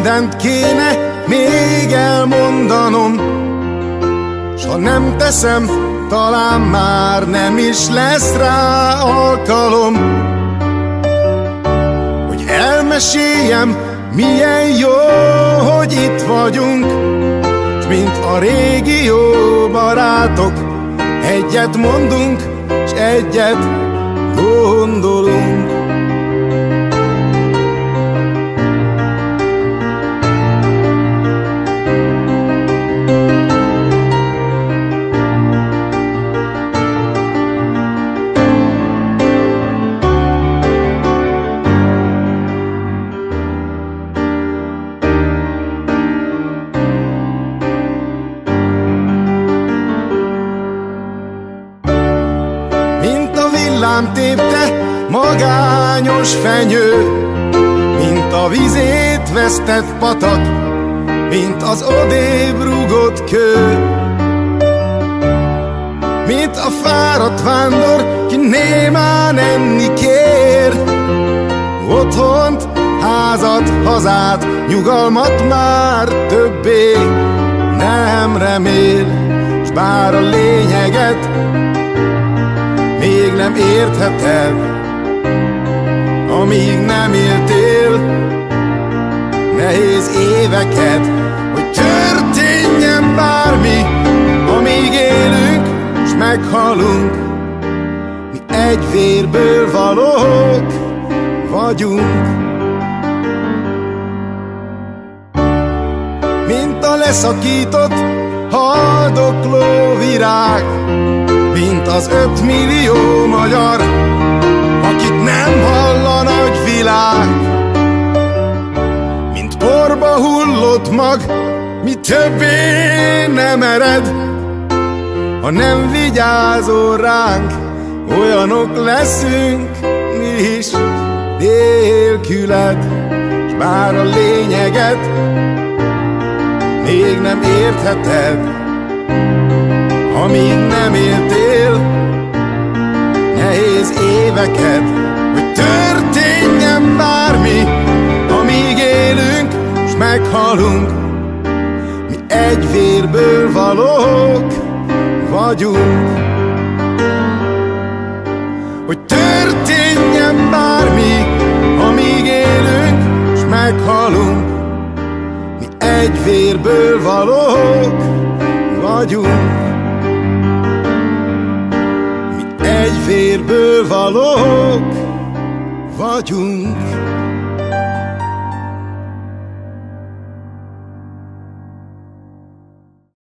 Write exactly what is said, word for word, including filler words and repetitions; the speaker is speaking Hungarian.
mindent kéne még elmondanom, s ha nem teszem, talán már nem is lesz rá alkalom, hogy elmeséljem, milyen jó, hogy itt vagyunk, s mint a régi jó barátok, egyet mondunk, s egyet gondolunk. Villám tépte magányos fenyő, mint a vizét vesztett patak, mint az odébb rúgott kő, mint a fáradt vándor, ki némán enni kér. Otthont, házat, hazát, nyugalmat már többé nem remél, s bár a lényeget még nem értheted, amíg nem éltél nehéz éveket, hogy történjen bármi, amíg élünk, s meghalunk. Mi egy vérből valók vagyunk, mint a leszakított haldokló virág, mint az ötmillió magyar, akit nem hall a nagy világ, mint porba hullott mag, mi többé nem ered, ha nem vigyázol ránk, olyanok leszünk mi is nélküled, s bár a lényeget még nem értheted, amíg nem éltél nehéz éveket, hogy történjen bármi, amíg élünk, s meghalunk. Mi egy vérből valók vagyunk, hogy történjen bármi, amíg élünk, s meghalunk. Mi egy vérből valók vagyunk, egy vérből valók vagyunk.